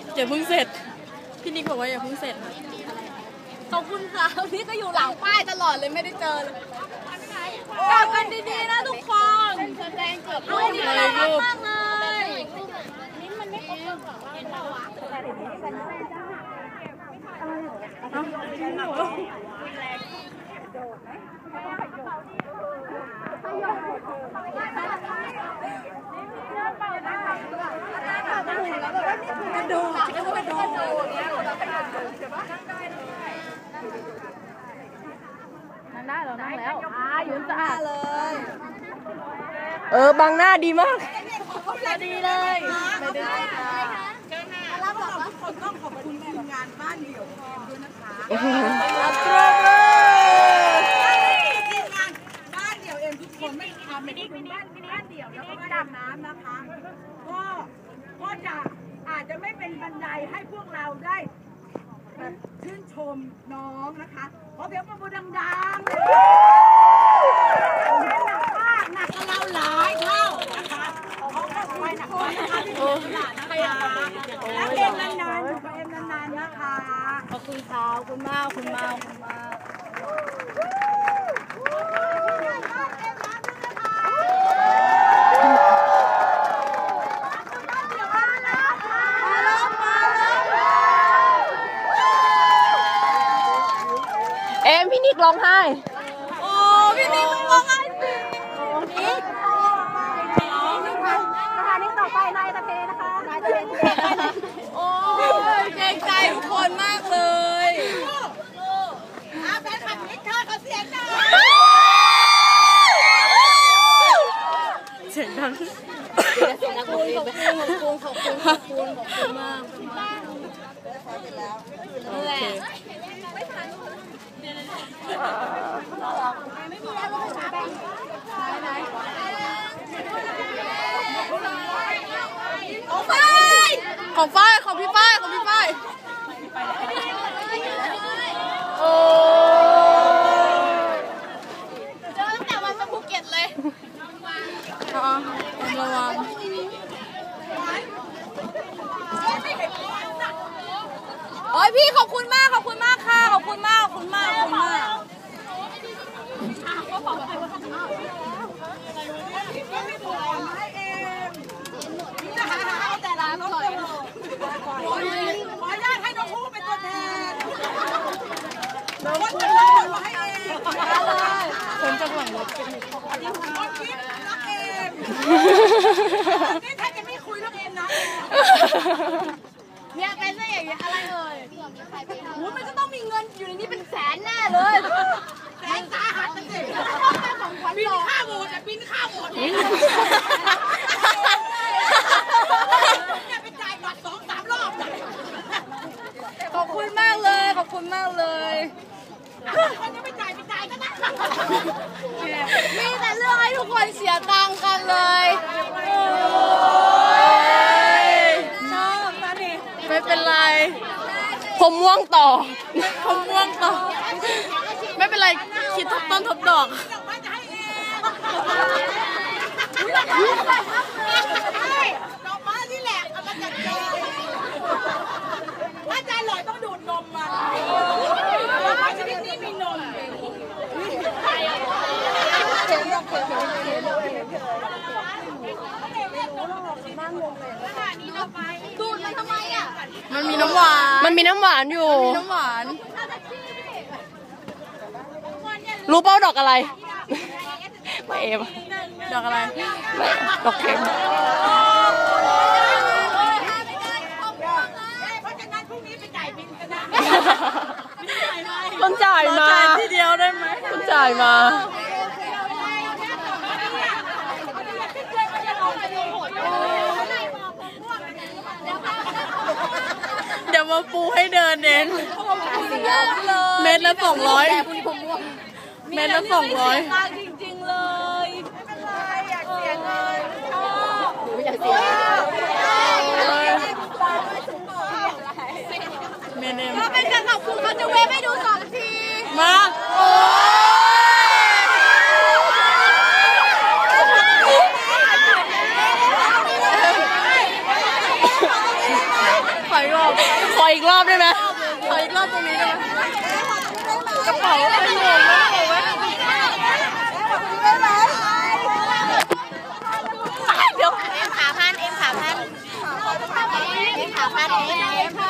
อย่าเพิ่งเสร็จพี่นิกบอกว่าอย่าเพิ่งเสร็จขอบคุณค่ะนี่ก็อยู่หลังป้ายตลอดเลยไม่ได้เจอเลยกลับกันดีๆนะทุกคนแสดงเกือบรูปนี้น่ารักมากเลยนี่มันไม่ครบเลยกระโดดนั่งได้เหรอนั่งแล้วยืนสะอาดเลยบังหน้าดีมากดีเลยไม่ได้รับรองทุกคนต้องขอบคุณทีมงานบ้านเดี่ยวด้วยนะคะทีมงานบ้านเดี่ยวเองทุกคนไม่ทำไม่ได้เป็นบ้านเดี่ยวแล้วก็ดำน้ำนะคะก็จะอาจจะไม่เป็นบันไดให้พวกเราได้ชื่นชมน้องนะคะเพราะเดี๋ยวมาบูดังๆหนักกับเราหลายเท่านะคะเขาก็คอยหนักคอยนะคะที่อยู่หลานนะคะแล้วเอ็มนานๆอยู่กับเอ็มนานๆนะคะขอบคุณค่ะขอบคุณมากคุณมากคุณมากพี่นิกร้องไห้โอ้พี่นิกร้องไห้สินิกสถานีต่อไปนายตะเพนะคะนายตะเพโอ้ยเกรงใจทุกคนมากเลยแฟนคลับนิกค่ะขอเสียงหน่อยเสียงดังขอบคุณมากโอเคของพี่ฝ้ายโอ้เจอตั้งแต่วันไปภูเก็ตเลยระวังโอ้ยพี่ขอบคุณมากค่ะขอบคุณมากแต่ร้านอร่อยขออนุญาตให้น้องผู้เป็นตัวแทนคนจะรอมาให้เองคนจะหวังรถกันคนคิดรักเองนี่ถ้าจะไม่คุยรักเองนะเนี่ยเป็นอะไรอย่างเงี้ยอะไรเอ่ยมันจะต้องมีเงินอยู่ในนี้เป็นแสนแน่เลยแสนสาหัสจริงๆบินค่าโหวตจะไปจ่ายบัตร2-3 รอบขอบคุณมากเลยคนจะไปจ่ายก็ได้มีแต่เรื่องให้ทุกคนเสียตังค์กันเลยชอบนะนี่ไม่เป็นไรผมม่วงต่อไม่เป็นไรคิดทบต้นทบดอกดอกไม้นี่แหละเอามาจัดการถ้าจะอร่อยต้องดูดนมมาดอกไม้ชนิดนี้มีนมดูดมันทำไมอ่ะมันมีน้ำหวานอยู่รู้เป้าดอกอะไรไม่เอมดอกอะไรดอกเข็มต้องจ่ายมาทีเดียวได้ไหมต้องจ่ายมาเดี๋ยวมาปูให้เดินเองเม็ดละ200เม็ดละ200จริงๆเลยไม่เป็นไรอยากเสียเงินอยากเสียเมนเนมก็เป็นการขอบคุณเขาจะเวฟให้ดู2 ทีมาฝ่ายอีกรอบขออีกรอบได้ไหมขออีกรอบตรงนี้ได้ไหมกระเป๋าไม่หมดแล้วไหมเดี๋ยวเอ็มขาพันเอ็มขาพันเอ็มขาพันเอ็ม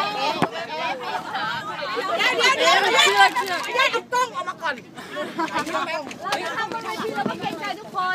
เดี๋ยวเอากล้องออกมาก่อน